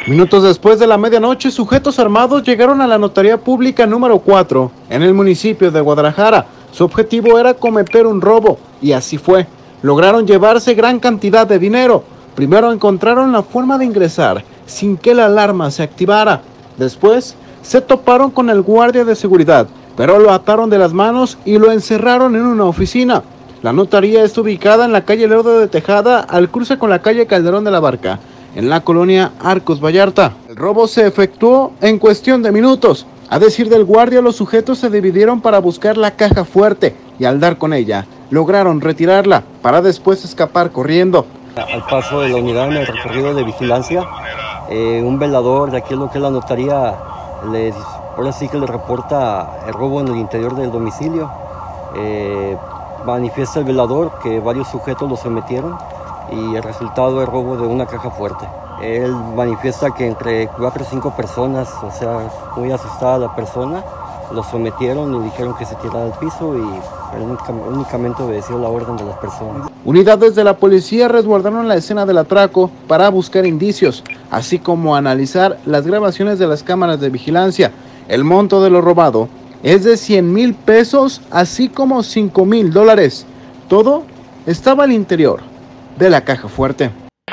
Minutos después de la medianoche, sujetos armados llegaron a la notaría pública número 4 en el municipio de Guadalajara. Su objetivo era cometer un robo, y así fue. Lograron llevarse gran cantidad de dinero. Primero encontraron la forma de ingresar sin que la alarma se activara. Después se toparon con el guardia de seguridad, pero lo ataron de las manos y lo encerraron en una oficina. La notaría está ubicada en la calle Lerdo de Tejada, al cruce con la calle Calderón de la Barca, en la colonia Arcos Vallarta. El robo se efectuó en cuestión de minutos. A decir del guardia, los sujetos se dividieron para buscar la caja fuerte y al dar con ella, lograron retirarla para después escapar corriendo. Al paso de la unidad en el recorrido de vigilancia, un velador de aquí lo que es la notaría, ahora sí que le reporta el robo en el interior del domicilio. Manifiesta el velador que varios sujetos lo sometieron y el resultado es robo de una caja fuerte. Él manifiesta que entre 4 y 5 personas, o sea, muy asustada la persona, lo sometieron y dijeron que se tirara al piso y únicamente obedeció la orden de las personas. Unidades de la policía resguardaron la escena del atraco para buscar indicios, así como analizar las grabaciones de las cámaras de vigilancia. El monto de lo robado es de 100,000 pesos, así como $5,000. Todo estaba al interior de la caja fuerte.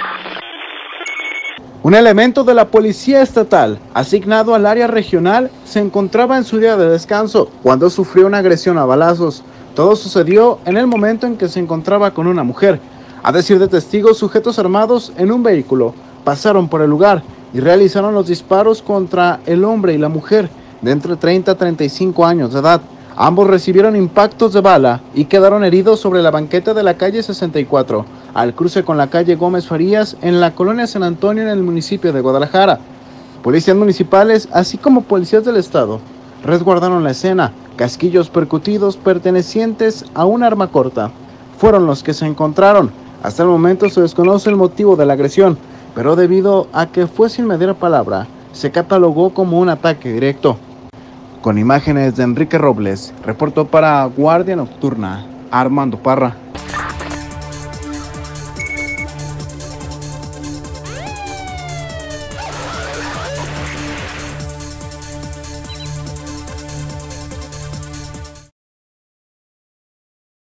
Un elemento de la policía estatal, asignado al área regional, se encontraba en su día de descanso cuando sufrió una agresión a balazos. Todo sucedió en el momento en que se encontraba con una mujer. A decir de testigos, sujetos armados en un vehículo pasaron por el lugar y realizaron los disparos contra el hombre y la mujer de entre 30 a 35 años de edad. Ambos recibieron impactos de bala y quedaron heridos sobre la banqueta de la calle 64, al cruce con la calle Gómez Farías, en la colonia San Antonio, en el municipio de Guadalajara. Policías municipales, así como policías del estado, resguardaron la escena. Casquillos percutidos pertenecientes a un arma corta fueron los que se encontraron. Hasta el momento se desconoce el motivo de la agresión, pero debido a que fue sin medir palabra, se catalogó como un ataque directo. Con imágenes de Enrique Robles, reportó para Guardia Nocturna, Armando Parra.